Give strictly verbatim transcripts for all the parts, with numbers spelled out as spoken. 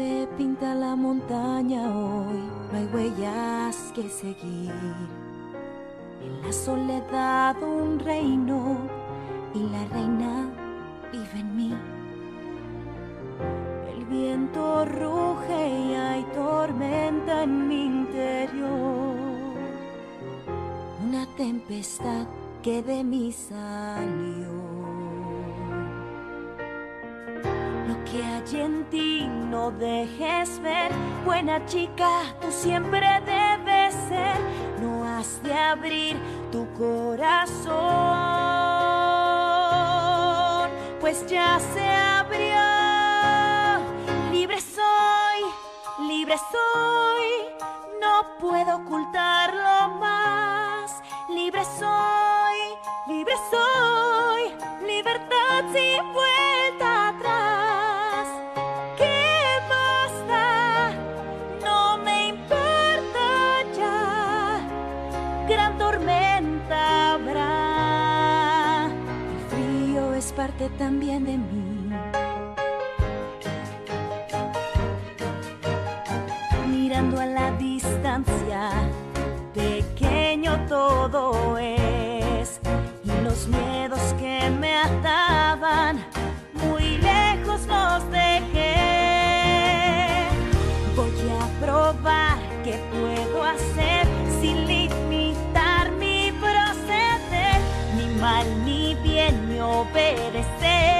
nieve pinta la montaña hoy, no hay huellas que seguir. En la soledad un reino y la reina vive en mí. El viento ruge y hay tormenta en mi interior. Una tempestad que de mí salió. Lo que hay en ti no dejes ver, buena chica, tú siempre debes ser. No has de abrir tu corazón, pues ya se abrió. Libre soy, libre soy, no puedo ocultarlo más. Libre soy, libre soy, libertad sin vuelta atrás. ¿Qué más da? No me importa ya. Gran tormenta habrá. El frío es parte también de mí. Mirando a la distancia, pequeño todo es, y los miedos que me ataban muy lejos los dejé. Voy a probar qué puedo hacer sin limitar mi proceder, ni mal ni bien ni obedecer.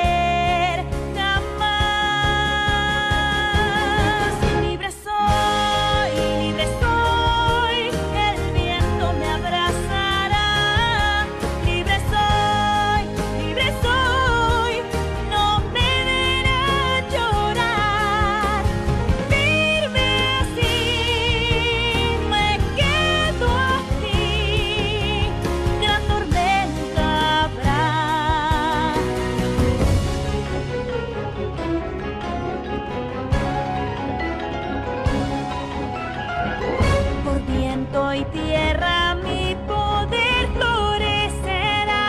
Y tierra mi poder florecerá,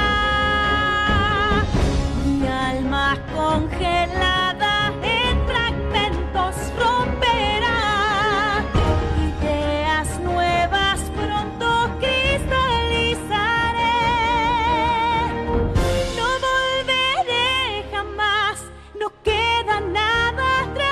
mi alma congelada en fragmentos romperá, ideas nuevas pronto cristalizaré, no volveré jamás, no queda nada atrás.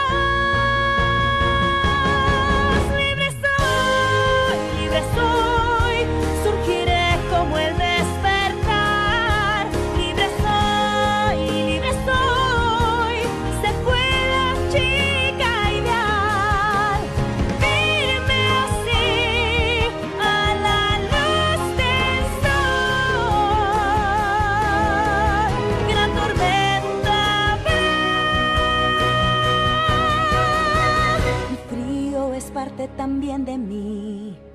Soy, surgiré como el despertar. Libre soy, libre soy, se fue la chica ideal. Firme así a la luz del sol. Gran tormenta habrá. El frío es parte también de mí.